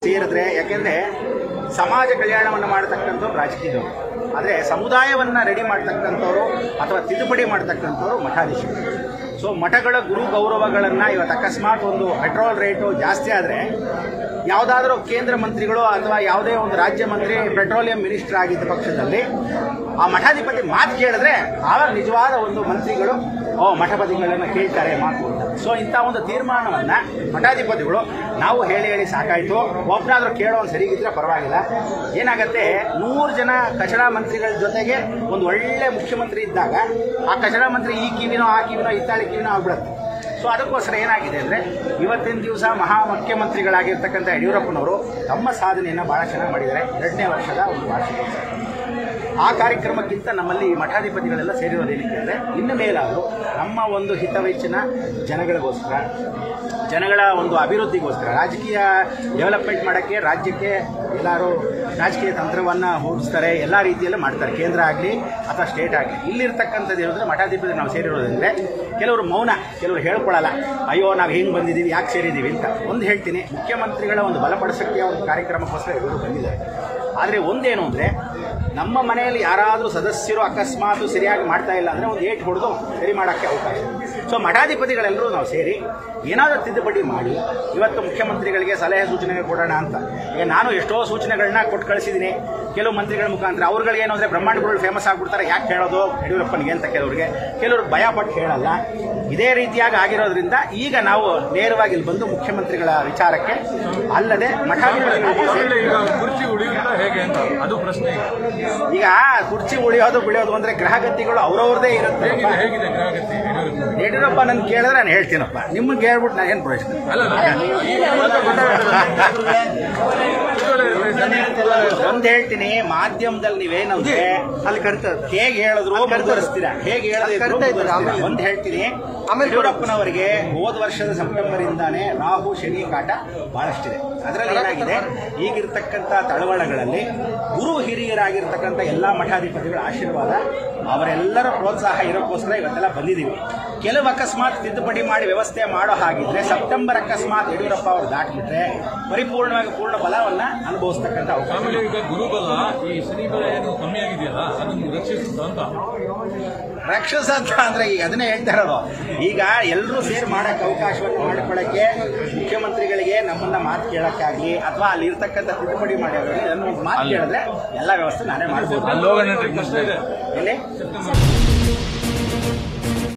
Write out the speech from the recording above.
ಸೇರಿದ್ರೆ ಯಾಕೆಂದ್ರೆ ಸಮಾಜ ಕಲ್ಯಾಣವನ್ನು ಮಾಡತಕ್ಕಂಥವ್ರು ರಾಜಕೀಯದವರು, ಆದರೆ ಸಮುದಾಯವನ್ನು ರೆಡಿ ಮಾಡ್ತಕ್ಕಂಥವ್ರು ಅಥವಾ ತಿದ್ದುಪಡಿ ಮಾಡ್ತಕ್ಕಂಥವ್ರು ಮಠಾಧೀಶರು. ಸೊ ಮಠಗಳ ಗುರು ಗೌರವಗಳನ್ನು ಇವತ್ತು ಅಕಸ್ಮಾತ್ ಒಂದು ಪೆಟ್ರೋಲ್ ರೇಟು ಜಾಸ್ತಿ ಆದರೆ ಯಾವುದಾದ್ರೂ ಕೇಂದ್ರ ಮಂತ್ರಿಗಳು ಅಥವಾ ಯಾವುದೇ ಒಂದು ರಾಜ್ಯ ಮಂತ್ರಿ ಪೆಟ್ರೋಲಿಯಂ ಮಿನಿಸ್ಟರ್ ಆಗಿದ್ದ ಪಕ್ಷದಲ್ಲಿ ಆ ಮಠಾಧಿಪತಿ ಮಾತು ಕೇಳಿದ್ರೆ ಆವಾಗ ನಿಜವಾದ ಒಂದು ಮಂತ್ರಿಗಳು ಮಠಪತಿಗಳನ್ನು ಕೇಳ್ತಾರೆ ಮಾತು ಅಂತ. ಸೊ ಇಂಥ ಒಂದು ತೀರ್ಮಾನವನ್ನು ಮಠಾಧಿಪತಿಗಳು ನಾವು ಹೇಳಿ ಹೇಳಿ ಸಾಕಾಯಿತು, ಒಬ್ಬನಾದರೂ ಕೇಳೋನು ಸರಿಗಿದ್ರೆ ಪರವಾಗಿಲ್ಲ. ಏನಾಗುತ್ತೆ, 100 ಜನ ಕಚಡ ಮಂತ್ರಿಗಳ ಜೊತೆಗೆ ಒಂದು ಒಳ್ಳೆ ಮುಖ್ಯಮಂತ್ರಿ ಇದ್ದಾಗ ಆ ಕಚಡ ಮಂತ್ರಿ ಈ ಕಿವಿನೋ ಆ ಕಿವಿನೋ ಇತ್ತಾಳಿ ಕಿವಿನೋ ಆಗ್ಬಿಡುತ್ತೆ. ಸೊ ಅದಕ್ಕೋಸ್ಕರ ಏನಾಗಿದೆ ಅಂದರೆ ಇವತ್ತಿನ ದಿವಸ ಮಹಾ ಮುಖ್ಯಮಂತ್ರಿಗಳಾಗಿರ್ತಕ್ಕಂಥ ಯಡಿಯೂರಪ್ಪನವರು ತಮ್ಮ ಸಾಧನೆಯನ್ನು ಭಾಳ ಚೆನ್ನಾಗಿ ಮಾಡಿದ್ದಾರೆ. 2ನೇ ವರ್ಷದ ಒಂದು ವಾರ್ಷಿಕೋತ್ಸವ ಆ ಕಾರ್ಯಕ್ರಮಕ್ಕಿಂತ ನಮ್ಮಲ್ಲಿ ಮಠಾಧಿಪತಿಗಳೆಲ್ಲ ಸೇರಿರೋದೇನಕ್ಕೆ ಅಂದರೆ ಇನ್ನು ಮೇಲಾದರೂ ನಮ್ಮ ಒಂದು ಹಿತವೆಚ್ಚಿನ ಜನಗಳಿಗೋಸ್ಕರ, ಜನಗಳ ಒಂದು ಅಭಿವೃದ್ಧಿಗೋಸ್ಕರ, ರಾಜಕೀಯ ಡೆವಲಪ್ಮೆಂಟ್ ಮಾಡೋಕ್ಕೆ ರಾಜ್ಯಕ್ಕೆ ಎಲ್ಲರೂ ರಾಜಕೀಯ ತಂತ್ರವನ್ನು ಹೂಡಿಸ್ತಾರೆ, ಎಲ್ಲ ರೀತಿಯಲ್ಲೂ ಮಾಡ್ತಾರೆ, ಕೇಂದ್ರ ಆಗಲಿ ಅಥವಾ ಸ್ಟೇಟ್ ಆಗಲಿ. ಇಲ್ಲಿರ್ತಕ್ಕಂಥದ್ದು ಹೇಳಿದ್ರೆ ಮಠಾಧಿಪತಿ ನಾವು ಸೇರಿರೋದಂದರೆ ಕೆಲವರು ಮೌನ, ಕೆಲವರು ಹೇಳ್ಕೊಳ್ಳಲ್ಲ, ಅಯ್ಯೋ ನಾವು ಹೆಂಗೆ ಬಂದಿದ್ದೀವಿ, ಯಾಕೆ ಸೇರಿದ್ದೀವಿ ಅಂತ. ಒಂದು ಹೇಳ್ತೀನಿ, ಮುಖ್ಯಮಂತ್ರಿಗಳ ಒಂದು ಬಲಪಡಿಸೋಕ್ಕೆ ಒಂದು ಕಾರ್ಯಕ್ರಮಕ್ಕೋಸ್ಕರ ಎಲ್ಲರೂ ಬಂದಿದ್ದಾರೆ. ಆದರೆ ಒಂದೇನು ಅಂದರೆ ನಮ್ಮ ಮನೆಯಲ್ಲಿ ಯಾರಾದರೂ ಸದಸ್ಯರು ಅಕಸ್ಮಾತ್ ಸರಿಯಾಗಿ ಮಾಡ್ತಾ ಇಲ್ಲ ಅಂದರೆ ಒಂದು ಏಟು ಹೊಡೆದು ಸರಿ ಮಾಡೋಕ್ಕೆ ಅವಕಾಶ. ಸೊ ಮಠಾಧಿಪತಿಗಳೆಲ್ಲರೂ ನಾವು ಸೇರಿ ಏನಾದರೂ ತಿದ್ದುಪಡಿ ಮಾಡಿ ಇವತ್ತು ಮುಖ್ಯಮಂತ್ರಿಗಳಿಗೆ ಸಲಹೆ ಸೂಚನೆ ಕೊಡೋಣ ಅಂತ. ಈಗ ನಾನು ಎಷ್ಟೋ ಸೂಚನೆಗಳನ್ನ ಕೊಟ್ಟು ಕಳಿಸಿದ್ದೀನಿ ಕೆಲವು ಮಂತ್ರಿಗಳ ಮುಖಾಂತರ. ಅವ್ರುಗಳಿಗೇನು ಅಂದರೆ ಬ್ರಹ್ಮಾಂಡಗಳು ಫೇಮಸ್ ಆಗಿಬಿಡ್ತಾರೆ, ಯಾಕೆ ಹೇಳೋದು ಯಡಿಯೂರಪ್ಪನಿಗೆ ಅಂತ ಕೆಲವರು ಭಯಪಟ್ಟು ಹೇಳಲ್ಲ. ಇದೇ ರೀತಿಯಾಗಿ ಆಗಿರೋದ್ರಿಂದ ಈಗ ನಾವು ನೇರವಾಗಿ ಇಲ್ಲಿ ಬಂದು ಮುಖ್ಯಮಂತ್ರಿಗಳ ವಿಚಾರಕ್ಕೆ ಅಲ್ಲದೆ ಈಗ ಕುರ್ಚಿ ಉಳಿಯೋದು ಬಿಳಿಯೋದು ಅಂದ್ರೆ ಗ್ರಹಗತಿಗಳು ಅವ್ರವ್ರದೇ ಇರುತ್ತೆ. ಯಡಿಯೂರಪ್ಪ ನನ್ ಕೇಳಿದ್ರೆ ನಾನು ಹೇಳ್ತೀನಪ್ಪ, ನಿಮ್ಮನ್ನ ಹೇಳ್ಬಿಟ್ಟು ನಾನು ಏನು ಪ್ರಶ್ನೆ ಒಂದು ಹೇಳ್ತೀನಿ. ಮಾಧ್ಯಮದಲ್ಲಿ ನೀವೇನಂದ್ರೆ ಅಲ್ಲಿ ಹೇಗೆ ಹೇಳಿದ್ರು ಕರ್ತರಿಸ್ತೀರಾ, ಹೇಗೆ ಹೇಳಿದ್ರು ಒಂದು ಹೇಳ್ತೀನಿ. ಯಡಿಯೂರಪ್ಪನವರಿಗೆ ಹೋದ ವರ್ಷದ ಸೆಪ್ಟೆಂಬರ್ ಇಂದಾನೆ ರಾಹು ಶನಿ ಕಾಟ ಬಹಳಷ್ಟಿದೆ. ಅದರಲ್ಲಿ ಏನಾಗಿದೆ, ಈಗಿರ್ತಕ್ಕಂಥ ತಳವಳಗಳಲ್ಲಿ ಗುರು ಹಿರಿಯರಾಗಿರ್ತಕ್ಕಂಥ ಎಲ್ಲ ಮಠಾಧಿಪತಿಗಳ ಆಶೀರ್ವಾದ, ಅವರೆಲ್ಲರ ಪ್ರೋತ್ಸಾಹ ಇರೋಕ್ಕೋಸ್ಕರ ಇವತ್ತೆಲ್ಲ ಬಂದಿದ್ದೀವಿ. ಕೆಲವು ಅಕಸ್ಮಾತ್ ತಿದ್ದುಪಡಿ ಮಾಡಿ ವ್ಯವಸ್ಥೆ ಮಾಡೋ ಹಾಗಿದ್ರೆ ಸೆಪ್ಟೆಂಬರ್ ಅಕಸ್ಮಾತ್ ಯಡಿಯೂರಪ್ಪ ಅವರು ದಾಟಿಬಿಟ್ರೆ ಪರಿಪೂರ್ಣವಾಗಿ ಪೂರ್ಣ ಬಲವನ್ನು ಅನುಭವಿಸ್ತಕ್ಕಂಥ ಅವಕಾಶ. ಗುರುಬಲ ಈ ಶನಿ ಬಲ ಏನು ಕಮ್ಮಿ ಆಗಿದೆಯಲ್ಲ, ಅದನ್ನು ರಕ್ಷಿಸಂತ ಅಂದ್ರೆ ಈಗ ಅದನ್ನೇ ಹೇಳ್ತಾ ಇರೋದು. ಈಗ ಎಲ್ಲರೂ ಸೇರಿ ಮಾಡಕ್ಕೆ ಅವಕಾಶವನ್ನು ಮಾಡಿಕೊಳ್ಳಕ್ಕೆ ಮುಖ್ಯಮಂತ್ರಿಗಳಿಗೆ ನಮ್ಮನ್ನ ಮಾತು ಕೇಳಕ್ಕಾಗ್ಲಿ ಅಥವಾ ಅಲ್ಲಿ ಇರ್ತಕ್ಕಂಥ ತಿದ್ದುಪಡಿ ಮಾಡಿ ಮಾತು ಕೇಳಿದ್ರೆ ಎಲ್ಲ ವ್ಯವಸ್ಥೆ ನಾನೇ ಮಾಡ್ಬೋದು. ಎಲ್ಲಿ